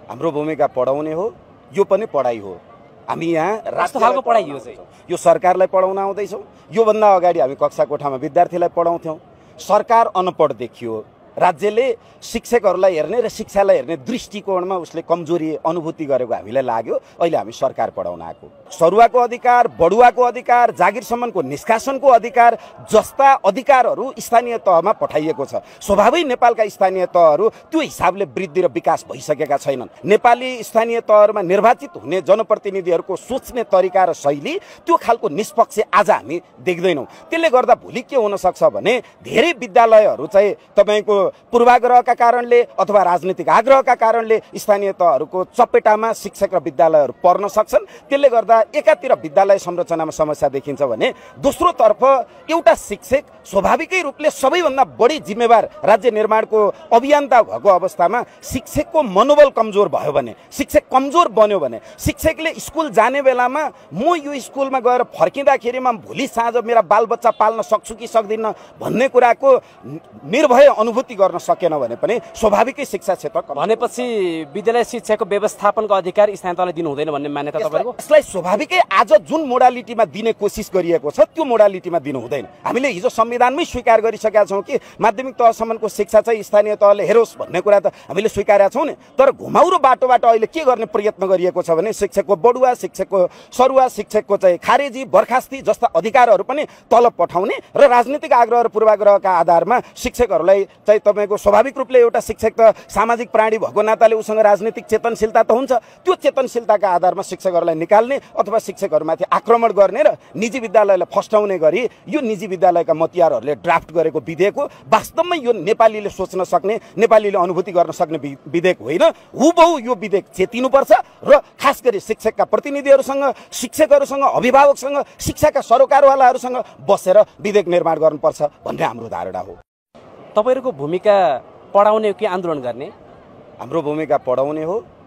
हाम्रो भूमिका पढाउने हो, यो पनि पढाइ हो। हामी यहाँ कस्तो खालको पढाइ हो चाहिँ? यो सरकारलाई पढाउन आउँदैछौँ। योभन्दा अगाडि हामी कक्षा कोठामा विद्यार्थीलाई पढाउँथ्यौँ। सरकार अनपढ देखियो, राज्यले शिक्षकहरूलाई हेर्ने र शिक्षालाई हेर्ने दृष्टिकोणमा उसले कमजोरी अनुभूति गरेको हामीलाई लाग्यो। अहिले हामी सरकार पढाउन आएको। सरुवाको अधिकार, बढुवाको अधिकार, जागिरसम्मको निष्कासनको अधिकार जस्ता अधिकारहरू स्थानीय तहमा पठाइएको छ। स्वाभाविक नेपालका स्थानीय तहहरू त्यो हिसाबले वृद्धि र विकास भइसकेका छैनन्। नेपाली स्थानीय तहहरूमा निर्वाचित हुने जनप्रतिनिधिहरूको सोच्ने तरिका र शैली त्यो खालको निष्पक्ष आज हामी देख्दैनौँ। त्यसले गर्दा भोलि के हुन सक्छ भने धेरै विद्यालयहरू चाहिँ तपाईँको पूर्वाग्रहका कारणले अथवा राजनीतिक आग्रहका कारणले स्थानीय तहहरूको चपेटामा शिक्षक र विद्यालयहरू पर्न सक्छन्। त्यसले गर्दा एकातिर विद्यालय संरचनामा समस्या देखिन्छ भने दोस्रोतर्फ एउटा शिक्षक स्वाभाविकै रूपले सबैभन्दा बढी जिम्मेवार राज्य निर्माणको अभियन्ता भएको अवस्थामा शिक्षकको मनोबल कमजोर भयो भने, शिक्षक कमजोर बन्यो भने, शिक्षकले स्कुल जाने बेलामा म यो स्कुलमा गएर फर्किँदाखेरिमा भोलि साँझ मेरा बालबच्चा पाल्न सक्छु कि सक्दिनँ भन्ने कुराको निर्भय अनुभूति गर्न सकेन भने पनि स्वाभाविकै शिक्षा क्षेत्र भनेपछि विद्यालय शिक्षाको व्यवस्थापनको अधिकार स्थानीय तहलाई दिनु हुँदैन भन्ने मान्यता तपाईँको? यसलाई स्वाभाविकै आज जुन मोडालिटीमा दिने कोसिस गरिएको छ त्यो मोडालिटीमा दिनु हुँदैन। हामीले हिजो संविधानमै स्वीकार गरिसकेका छौँ कि माध्यमिक तहसम्मको शिक्षा चाहिँ स्थानीय तहले हेरोस् भन्ने कुरा त हामीले स्वीकारेका छौँ नि। तर घुमाउरो बाटोबाट अहिले के गर्ने प्रयत्न गरिएको छ भने शिक्षकको बढुवा, शिक्षकको सरुवा, शिक्षकको चाहिँ खारेजी, बर्खास्ती जस्ता अधिकारहरू पनि तल पठाउने र राजनीतिक आग्रह र पूर्वाग्रहका आधारमा शिक्षकहरूलाई चाहिँ तपाईँको स्वाभाविक रूपले एउटा शिक्षक त सामाजिक प्राणी भएको नाताले उसँग राजनीतिक चेतनशीलता त हुन्छ। त्यो चेतनशीलताका आधारमा शिक्षकहरूलाई निकाल्ने अथवा शिक्षकहरूमाथि आक्रमण गर्ने र निजी विद्यालयलाई फस्टाउने गरी यो निजी विद्यालयका मतियारहरूले ड्राफ्ट गरेको विधेयक हो। वास्तवमै यो नेपालीले सोच्न सक्ने, नेपालीले अनुभूति गर्न सक्ने विधेयक होइन। हुबहु यो विधेयक चेतिनुपर्छ र खास गरी शिक्षकका प्रतिनिधिहरूसँग, शिक्षकहरूसँग, अभिभावकसँग, शिक्षाका सरोकारवालाहरूसँग बसेर विधेयक निर्माण गर्नुपर्छ भन्ने हाम्रो धारणा हो। तपाईँहरूको भूमिका पढाउने हो कि आन्दोलन गर्ने? हाम्रो भूमिका पढाउने हो,